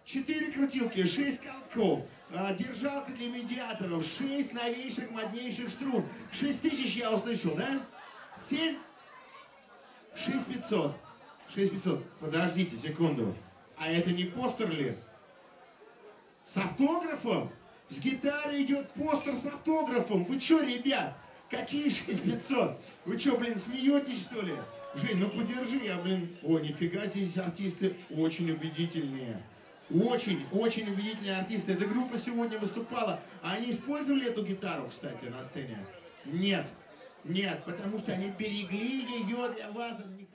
4 крутилки, 6 колков, держалка для медиаторов, 6 новейших, моднейших струн. 6000 я услышал, да? 7? 6500. 6500. Подождите секунду. А это не постер ли? С автографом? С гитары идет постер с автографом. Вы чё, ребят? Какие 6500? Вы чё, блин, смеетесь, что ли? Жень, ну подержи, я, блин... О, нифига себе, здесь артисты очень убедительные. Очень, очень убедительные артисты. Эта группа сегодня выступала. А они использовали эту гитару, кстати, на сцене? Нет. Нет, потому что они берегли ее для вас.